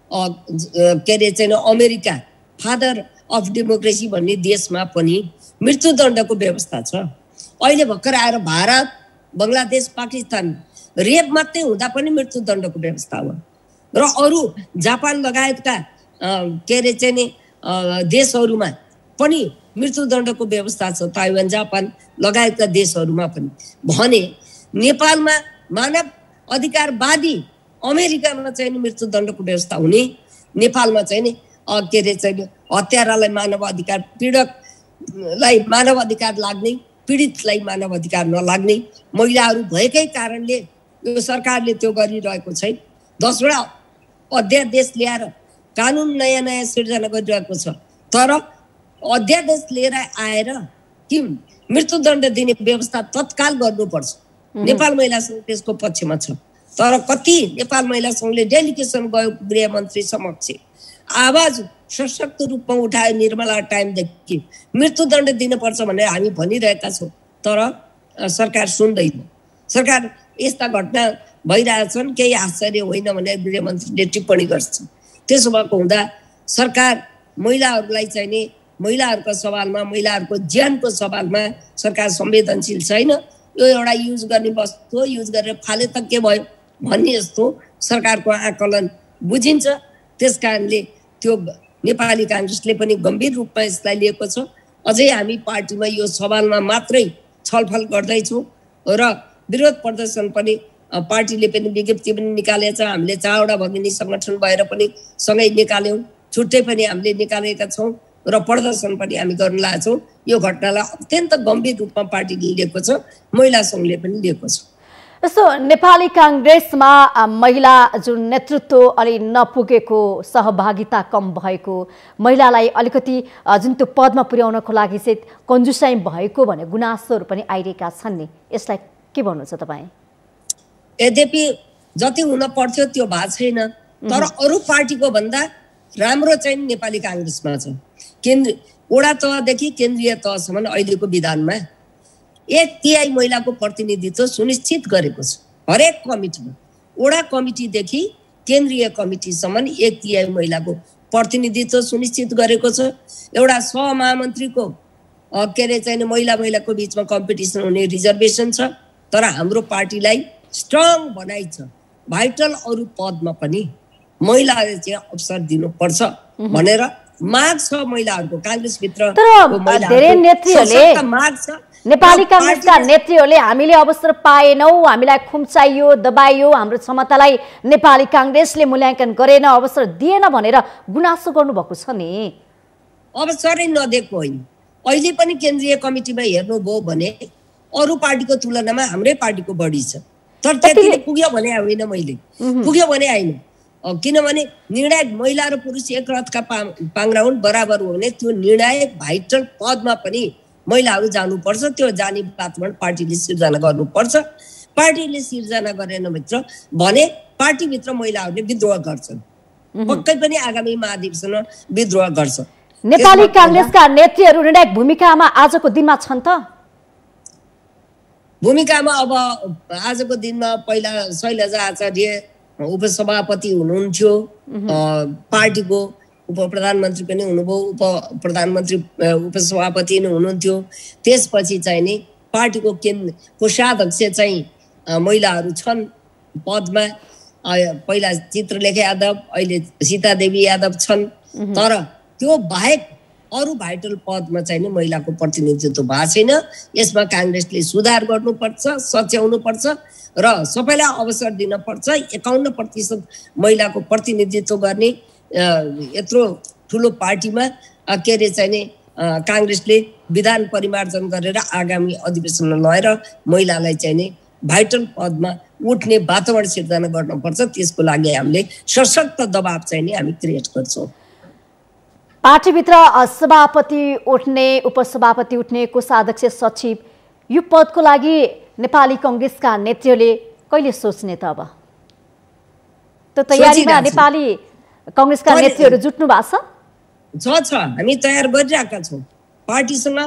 के अरे चाहिँ अमेरिका फादर अफ डेमोक्रेसी भन्ने देशमा पनि मृत्युदण्डको व्यवस्था छ। अहिले भर्खर आएर भारत, बङ्गलादेश, पाकिस्तान रेप मात्रै हुँदा पनि मृत्युदण्डको व्यवस्था हो र अरू जापान लगायतका के अरे चाहिँ देशहरूमा पनि मृत्युदण्डको व्यवस्था छ। ताइवान, जापान लगायतका देशहरूमा पनि। भने नेपालमा मानव अधिकारवादी अमेरिकामा चाहिँ मृत्युदण्डको व्यवस्था हुने, नेपालमा चाहिँ के अरे चाहिँ हत्यारालाई मानव अधिकार, पीडकलाई मानव अधिकार लाग्ने, पीडितलाई मानव अधिकार नलाग्ने, महिलाहरू भएकै कारणले यो सरकारले त्यो गरिरहेको छैन। 10वटा अध्यादेश ल्याएर कानुन नयाँ नयाँ सिर्जना गरिरहेको छ। तर अध्यादेश लिएर आएर कि मृत्युदण्ड दिने व्यवस्था तत्काल गर्नुपर्छ। नेपाल महिला सङ्घ त्यसको पक्षमा छ। तर कति नेपाल महिला सङ्घले डेलिगेसन गयो गृहमन्त्री समक्ष, आवाज सशक्त रूपमा उठायो निर्मला टाइमदेखि मृत्युदण्ड दिनुपर्छ भनेर हामी भनिरहेका छौँ। तर सरकार सुन्दैन। सरकार यस्ता घटना भइरहेछन्, केही आश्चर्य होइन भनेर गृहमन्त्रीले टिप्पणी गर्छ। त्यसो भएको हुँदा सरकार महिलाहरूलाई चाहिँ नि महिलाहरूको सवालमा, महिलाहरूको ज्यानको सवालमा सरकार संवेदनशील छैन। यो एउटा युज गर्ने वस्तु हो, युज गरेर फाले त के भयो भन्ने जस्तो सरकारको आकलन बुझिन्छ। त्यस कारणले त्यो नेपाली काङ्ग्रेसले पनि गम्भीर रूपमा यसलाई लिएको छ। अझै हामी पार्टीमा यो सवालमा मात्रै छलफल गर्दैछौँ र विरोध प्रदर्शन पनि पार्टीले पनि विज्ञप्ति पनि निकालेको छ। हामीले 4वटा भगिनी सङ्गठन भएर पनि सँगै निकाल्यौँ, छुट्टै पनि हामीले निकालेका छौँ र प्रदर्शन पनि हामी गर्न लागेछौँ। यो घटनालाई अत्यन्त गम्भीर रूपमा पार्टीले लिएको छ, महिला सङ्घले पनि लिएको छ।
जस्तो नेपाली काङ्ग्रेसमा महिला जुन नेतृत्व अलि नपुगेको, सहभागिता कम भएको, महिलालाई अलिकति जुन त्यो पदमा पुर्याउनको लागि चाहिँ कन्जुसाइ भएको भन्ने गुनासोहरू पनि आइरहेका छन् नि, यसलाई के भन्नुहुन्छ तपाईँ?
यद्यपि जति हुन पर्थ्यो त्यो भएको छैन। तर अरू पार्टीको भन्दा राम्रो चाहिँ नेपाली काङ्ग्रेसमा छ। वडा तहदेखि केन्द्रीय तहसम्म अहिलेको विधानमा 1/3 महिलाको प्रतिनिधित्व सुनिश्चित गरेको छ। हरेक कमिटीमा, वडा कमिटीदेखि केन्द्रीय कमिटीसम्म 1/3 महिलाको प्रतिनिधित्व सुनिश्चित गरेको छ। एउटा सहमहामन्त्रीको के अरे चाहिँ महिलाको बिचमा कम्पिटिसन हुने रिजर्भेसन छ। तर हाम्रो पार्टीलाई स्ट्रङ बनाइ छ, भाइटल अरू पदमा पनि महिलाले चाहिँ अवसर दिनुपर्छ भनेर माग छ महिलाहरूको। काङ्ग्रेसभित्र
धेरै नेत्रीहरूले, नेपाली काङ्ग्रेसका नेत्रीहरूले हामीले अवसर पाएनौँ, हामीलाई खुम्चाइयो, दबाइयो, हाम्रो क्षमतालाई नेपाली काङ्ग्रेसले मूल्याङ्कन गरेन, अवसर दिएन भनेर गुनासो गर्नुभएको छ नि।
अवसरै नदिएको होइन। अहिले पनि केन्द्रीय कमिटीमा हेर्नुभयो भने अरू पार्टीको तुलनामा हाम्रै पार्टीको बढी छ। तर त्यतिले पुग्यो भने होइन, मैले पुग्यो भने होइन। किनभने निर्णायक महिला र पुरुष एक रथका पाङ्ग्रा हुन्, बराबर हो भने त्यो निर्णायक भाइटल पदमा पनि महिलाहरू जानुपर्छ। त्यो जाने वातावरण पार्टीले सिर्जना गर्नुपर्छ। पार्टीले सिर्जना गरेन भित्र भने पार्टीभित्र महिलाहरूले विद्रोह गर्छन् पक्कै पनि आगामी महाधिवेशनमा विद्रोह गर्छ।
नेपाली कांग्रेसका नेत्रीहरू निर्णायक भूमिकामा आजको दिनमा छन् त?
भूमिकामा अब आजको दिनमा पहिला शैलजा आचार्य उपसभापति हुनुहुन्थ्यो, पार्टीको उपप्रधानमन्त्री पनि हुनुभयो, उपप्रधानमन्त्री उपसभापति नै हुनुहुन्थ्यो। त्यसपछि चाहिँ नि पार्टीको कोषाध्यक्ष चाहिँ महिलाहरू छन् पदमा। पहिला चित्रलेखा यादव, अहिले सीतादेवी यादव छन्। तर त्यो बाहेक अरू भाइटल पदमा चाहिँ नि महिलाको प्रतिनिधित्व भएको छैन। यसमा काङ्ग्रेसले सुधार गर्नुपर्छ, सच्याउनुपर्छ र सबैलाई अवसर दिनपर्छ। 51% महिलाको प्रतिनिधित्व गर्ने यत्रो ठुलो पार्टीमा के अरे चाहिँ नि काङ्ग्रेसले विधान परिमार्जन गरेर आगामी अधिवेशनमा लगेर महिलालाई चाहिँ नि भाइटल पदमा उठ्ने वातावरण सिर्जना गर्नुपर्छ। त्यसको लागि हामीले सशक्त दबाब चाहिँ नि हामी क्रिएट गर्छौँ।
पार्टीभित्र सभापति उठ्ने, उपसभापति उठ्ने, कोषाध्यक्ष, सचिव, यो पदको लागि नेपाली कांग्रेसका नेत्रीहरूले कहिले सोच्ने त? अब त तयारीमा नेपाली कांग्रेसका नेत्रीहरू जुट्नु भएको
छ? हामी तयार गरिरहेका छौँ। पार्टीसँग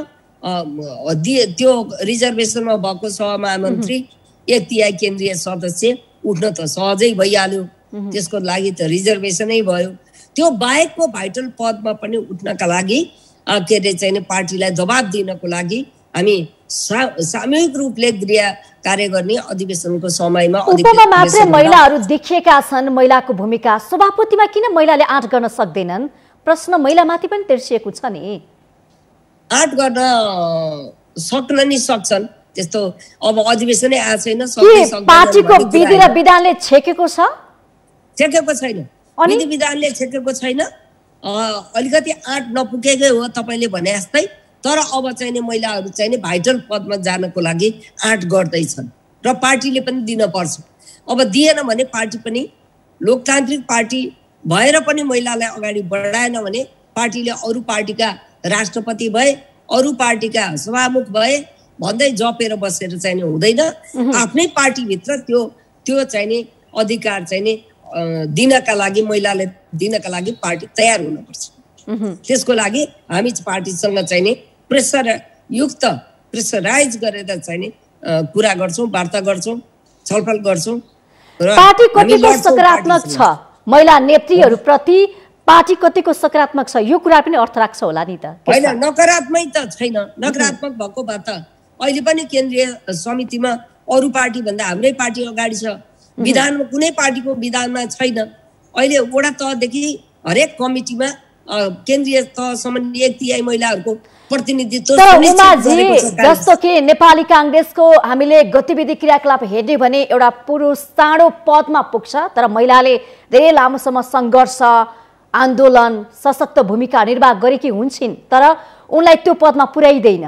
त्यो रिजर्भेसनमा भएको सहमहामन्त्री 1/3 केन्द्रीय सदस्य उठ्न त सहजै भइहाल्यो। त्यसको लागि त रिजर्भेसनै भयो। त्यो बाहेकको भाइटल पदमा पनि उठ्नका लागि के अरे चाहिँ पार्टीलाई दबाब दिनको लागि हामी सामूहिक रूपले गृह कार्य गर्ने अधिवेशनको समयमा
उपमा मात्र महिलाहरू देखिएका छन्। महिलाको भूमिका सभापतिमा किन महिलाले आँट गर्न सक्दैनन्? प्रश्न महिलामाथि पनि तिर्सिएको छ नि।
आँट गर्न सक्न नि सक्छन्। त्यस्तो अब अधिवेशनै आएको छैन।
पार्टीको विधि र विधानले छेकेको छ?
छेकेको छैन। विधि विधानले छेकेको छैन। अलिकति आँट नपुगेकै हो तपाईँले भने जस्तै। तर अब चाहिँ नि महिलाहरू चाहिँ नि भाइटल पदमा जानको लागि आँट गर्दैछन् र पार्टीले पनि दिन पर्छ। अब दिएन भने पार्टी पनि लोकतान्त्रिक पार्टी भएर पनि महिलालाई अगाडि बढाएन भने पार्टीले अरू पार्टीका राष्ट्रपति भए, अरू पार्टीका सभामुख भए भन्दै जपेर बसेर चाहिँ नि हुँदैन। आफ्नै पार्टीभित्र त्यो चाहिँ नि अधिकार चाहिँ नि दिनका लागि, महिलाले दिनका लागि पार्टी तयार हुनुपर्छ। त्यसको लागि हामी पार्टीसँग चाहिँ नि प्रेसराइज गरेर चाहिँ नि कुरा गर्छौँ, वार्ता गर्छौँ, छलफल गर्छौँ।
पार्टी कतिको सकारात्मक छ महिला नेत्रीहरू प्रति? पार्टी कतिको सकारात्मक छ यो कुरा पनि अर्थ राख्छ होला नि त?
होइन, नकारात्मक त छैन। नकारात्मक भएको भए त अहिले पनि केन्द्रीय समितिमा अरू पार्टी भन्दा हाम्रै पार्टी अगाडि छ। विधानमा कुनै पार्टीको विधानमा छैन। अहिले वडा तहदेखि हरेक कमिटीमा केन्द्रीय तहसम्म 1/3 महिलाहरूको प्रतिनिधित्व।
जस्तो कि नेपाली कांग्रेसको हामीले गतिविधि क्रियाकलाप हेर्ने भने एउटा पुरुष चाँडो पदमा पुग्छ, तर महिलाले धेरै लामोसम्म सङ्घर्ष, आन्दोलन, सशक्त भूमिका निर्वाह गरेकी हुन्छन्, तर उनलाई त्यो पदमा पुर्याइदैन।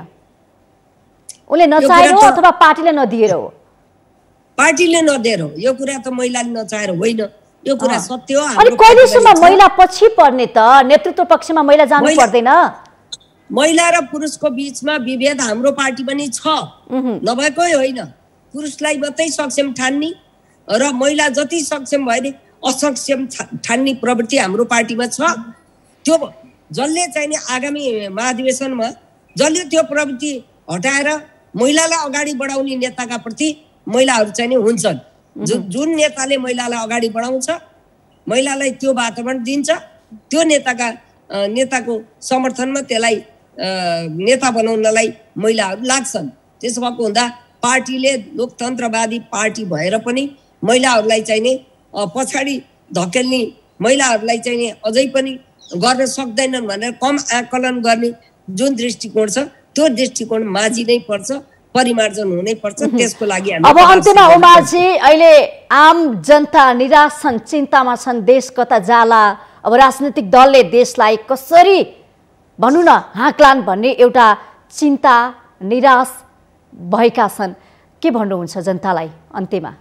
उनले नचाहेर हो अथवा पार्टीले नदिएर हो?
पार्टीले नदिएर हो। यो कुरा त महिलाले नचाहेर होइन, यो कुरा सत्य हो।
अनि कहिलेसम्म महिला पछि पर्ने त? नेतृत्व पक्षमा महिला जानु पर्दैन?
महिला र पुरुषको बीचमा विभेद हाम्रो पार्टी पनि छ, नभएकै होइन। पुरुषलाई मात्रै सक्षम ठान्ने र महिला जति सक्षम भयो नि असक्षम ठान्ने प्रवृत्ति हाम्रो पार्टीमा छ। त्यो जसले चाहिँ नि आगामी महाधिवेशनमा जसले त्यो प्रवृत्ति हटाएर महिलालाई अगाडि बढाउने नेताका प्रति महिलाहरू चाहिँ नि हुन्छन्। जुन नेताले महिलालाई अगाडि बढाउँछ, महिलालाई त्यो वातावरण दिन्छ, त्यो नेताको समर्थनमा त्यसलाई नेता बनाउनलाई महिलाहरू लाग्छन्। त्यसो भएको हुँदा पार्टीले लोकतन्त्रवादी पार्टी भएर पनि महिलाहरूलाई चाहिँ नि पछाडि धकेल्ने, महिलाहरूलाई चाहिँ नि अझै पनि गर्न सक्दैनन् भनेर कम आकलन गर्ने जुन दृष्टिकोण छ, त्यो दृष्टिकोण माझिनै पर्छ, परिमार्जन हुनै पर्छ। त्यसको लागि
अब अन्त्यमा उमाजी, अहिले आम जनता निराश छन्, चिन्तामा छन्, देश कता जाला। अब राजनीतिक दलले देशलाई कसरी भनौँ न हाँक्लान् भन्ने एउटा चिन्ता, निराश भएका छन्। के भन्नुहुन्छ जनतालाई अन्त्यमा?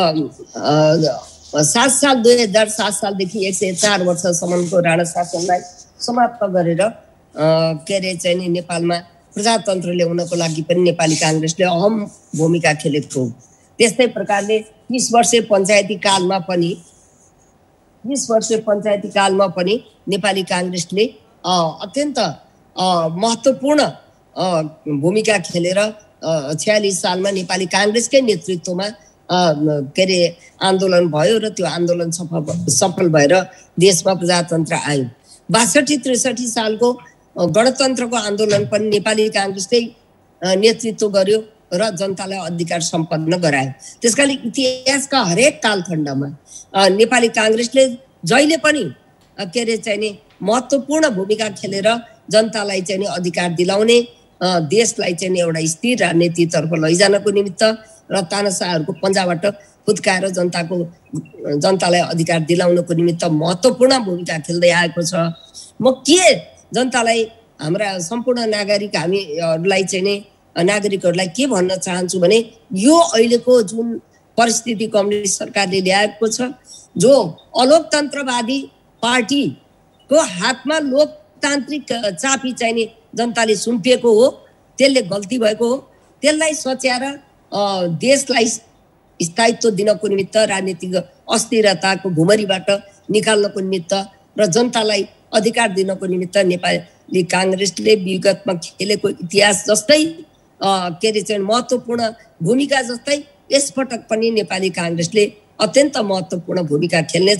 2007 सालदेखि 104 वर्षसम्मको राणा शासनलाई समाप्त गरेर के अरे चाहिँ नि नेपालमा प्रजातन्त्र ल्याउनको लागि पनि नेपाली काङ्ग्रेसले अहम भूमिका खेलेको हो। त्यस्तै प्रकारले 30 वर्षे पञ्चायती कालमा पनि 20 वर्ष पञ्चायती कालमा पनि नेपाली काङ्ग्रेसले अत्यन्त महत्त्वपूर्ण भूमिका खेलेर 46 सालमा नेपाली काङ्ग्रेसकै नेतृत्वमा के अरे आन्दोलन भयो र त्यो आन्दोलन सफल भएर देशमा प्रजातन्त्र आयो। 62-63 सालको गणतन्त्रको आन्दोलन पनि नेपाली काङ्ग्रेसकै नेतृत्व गर्यो र जनतालाई अधिकार सम्पन्न गरायो। त्यसकारण इतिहासका हरेक कालखण्डमा नेपाली काङ्ग्रेसले जहिले पनि के अरे चाहिँ महत्त्वपूर्ण भूमिका खेलेर जनतालाई चाहिँ अधिकार दिलाउने, देशलाई चाहिँ एउटा स्थिर राजनीतितर्फ लैजानको निमित्त र तानाशाहहरूको पन्जाबाट फुत्काएर जनतालाई अधिकार दिलाउनको निमित्त महत्त्वपूर्ण भूमिका खेल्दै आएको छ। म के जनतालाई, हाम्रा सम्पूर्ण हामीहरूलाई चाहिँ नागरिकहरूलाई के भन्न चाहन्छु भने यो अहिलेको जुन परिस्थिति कम्युनिस्ट सरकारले ल्याएको छ, जो अलोकतन्त्रवादी पार्टीको हातमा लोकतान्त्रिक चापी चाहिने जनताले सुम्पिएको हो, त्यसले गल्ती भएको हो। त्यसलाई सच्याएर देशलाई स्थायित्व दिनको निमित्त, राजनीतिक अस्थिरताको भुमरीबाट निकाल्नको निमित्त र जनतालाई अधिकार दिनको निमित्त नेपाली काङ्ग्रेसले विगतमा खेलेको इतिहास जस्तै के अरे चाहिँ महत्त्वपूर्ण भूमिका जस्तै यसपटक पनि नेपाली काङ्ग्रेसले अत्यन्त महत्त्वपूर्ण भूमिका खेल्नेछ।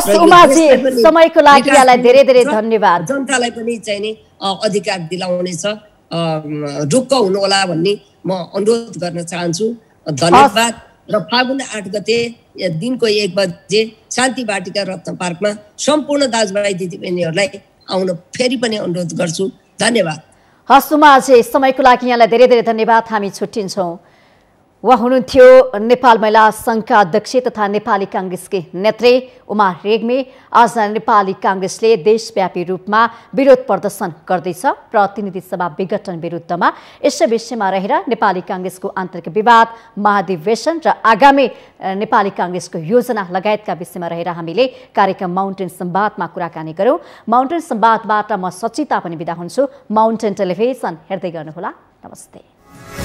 समयको लागि यहाँलाई धेरै धेरै धन्यवाद।
जनतालाई पनि चाहिँ अधिकार दिलाउनेछ, ढुक्क हुनुहोला भन्ने म अनुरोध गर्न चाहन्छु। धन्यवाद। र फागुन 8 गते दिनको 1 बजे शान्ति वाटिका रत्न पार्कमा सम्पूर्ण दाजुभाइ दिदीबहिनीहरूलाई आउन फेरि पनि अनुरोध गर्छु। धन्यवाद।
हस् उमा अझै, समयको लागि यहाँलाई धेरै धेरै धन्यवाद। हामी छुट्टिन्छौँ। उहाँ हुनुहुन्थ्यो नेपाल महिला सङ्घका अध्यक्ष तथा नेपाली काङ्ग्रेसकी नेत्री उमा रेग्मी। आज नेपाली काङ्ग्रेसले देशव्यापी रूपमा विरोध प्रदर्शन गर्दैछ प्रतिनिधि सभा विघटन विरुद्धमा। यसै विषयमा रहेर नेपाली काङ्ग्रेसको आन्तरिक विवाद, महाधिवेशन र आगामी नेपाली काङ्ग्रेसको योजना लगायतका विषयमा रहेर हामीले कार्यक्रम माउन्टेन संवादमा कुराकानी गर्यौं। माउन्टेन संवादबाट म सचिता पनि बिदा हुन्छु। माउन्टेन टेलिभिजन हेर्दै गर्नुहोला। नमस्ते।